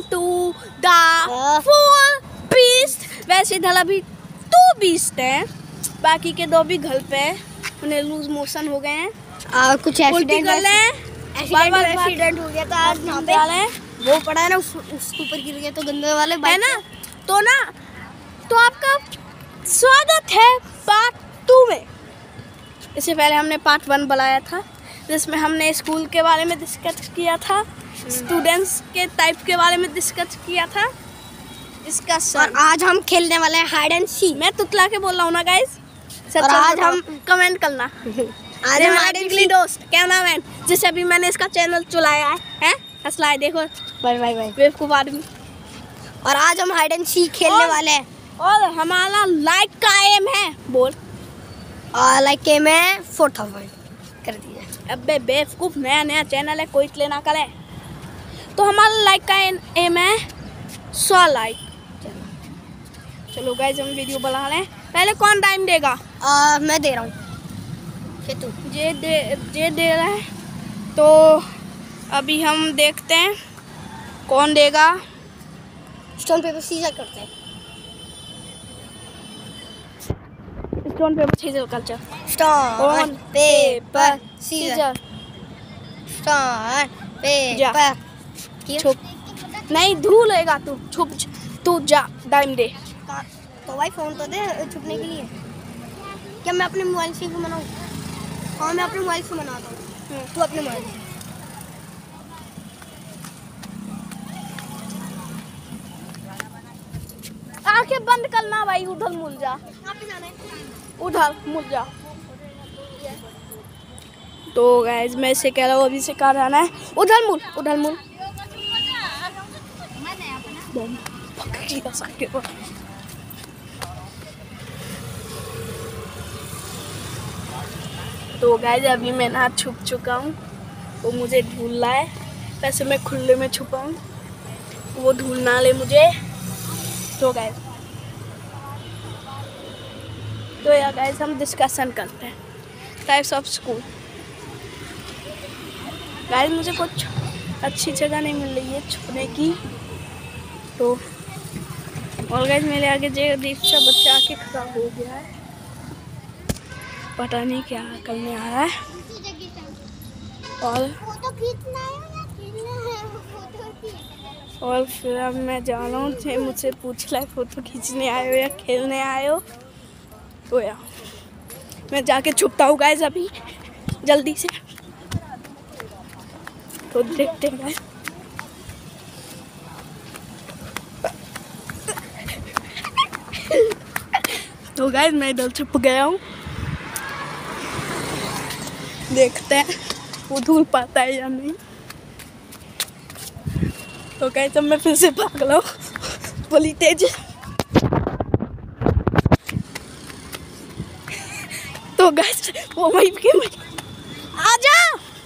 To the full beast. वैसे इधर अभी 2 बीस्ट हैं, बाकी के 2 भी घर पे हैं, उन्हें लूज मोशन हो गए हैं, कुछ एक्सीडेंट हो गया था आज यहाँ पे। वो पड़ा है ना, उसके ऊपर गिर गया तो गंदे वाले है ना। तो आपका स्वागत है पार्ट 2 में। इससे पहले हमने पार्ट 1 बनाया था, जिसमें हमने स्कूल के बारे में डिस्कस किया था, स्टूडेंट्स के टाइप के बारे में डिस्कस किया था, डिस्कशन। और आज हम खेलने वाले हैं हाइड एंड सीक। मैं तुतला के बोल रहा हूँ ना गाइस। और आज हम कमेंट करना। आज हम हाइड एंड सीक दोस्त कैमरा मैन, जिसे अभी मैंने इसका चैनल चलाया है असला है, देखो भाई बेवकूफ आदमी। और आज हम हाइड एंड सीक खेलने वाले हैं। और हमारा लाइक का एम है, बोल। और लाइक एम है 4000 कर दीजिए। अबे बेवकूफ, नया चैनल है, कोई इसलिए ना करे। तो हमारा लाइक का एम है 100 लाइक। चलो गाइस, हम वीडियो बना रहे हैं। पहले कौन टाइम देगा? मैं दे रहा हूँ। जे दे रहा है। तो अभी हम देखते हैं कौन देगा। स्टोन पेपर सीजर करते हैं। Stone paper scissor culture. Stone paper scissor. Stone paper. छुप नहीं, धूलेगा तू। छुप तू, जा टाइम दे। तो भाई फोन तो दे छुपने के लिए। क्या मैं अपने मोबाइल से बनाऊँ? हाँ, मैं अपने मोबाइल से बनाता हूँ, तू अपने मोबाइल से। आंखें बंद करना भाई, उधर मुड़ जा। उधर मुड़ जा। तो गाइस, मैं इसे कह रहा हूँ, अभी से कहा रहना है, उधर मुड़। तो गाइस, अभी मैं ना छुप चुका हूँ, वो मुझे ढूंढ रहा है। वैसे मैं खुले में छुपा हूँ, वो ढूंढ ना ले मुझे। तो गाइस, तो यार गाइस, हम डिस्कशन करते हैं टाइप्स ऑफ स्कूल। गाइस, मुझे कुछ अच्छी जगह नहीं मिल रही है छुपने की। तो और गाइस, मेरे आगे दीक्षा बच्चा आके खड़ा हो गया है, पता नहीं क्या करने आ रहा है। और फिर अब मैं जा रहा हूँ, मुझसे पूछ रहा है फोटो खींचने आए हो या खेलने आए हो। तो यार मैं जाके छुपता हूँ गाइस अभी जल्दी से। तो देखते हैं गाइस। तो गाइस, मैं इधर छुप गया हूँ, देखते हैं वो ढूंढ पाता है या नहीं। तो गाइस, अब मैं फिर से भाग रहा हूँ बड़ी तेज। तो गाइस, वो वहीं के आ जा।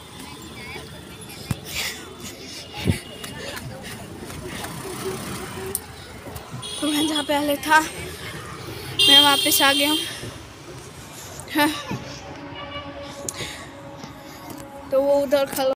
तो मैं जहाँ पहले था, मैं वापस आ गया हूँ। हाँ, तो वो उधर खड़ा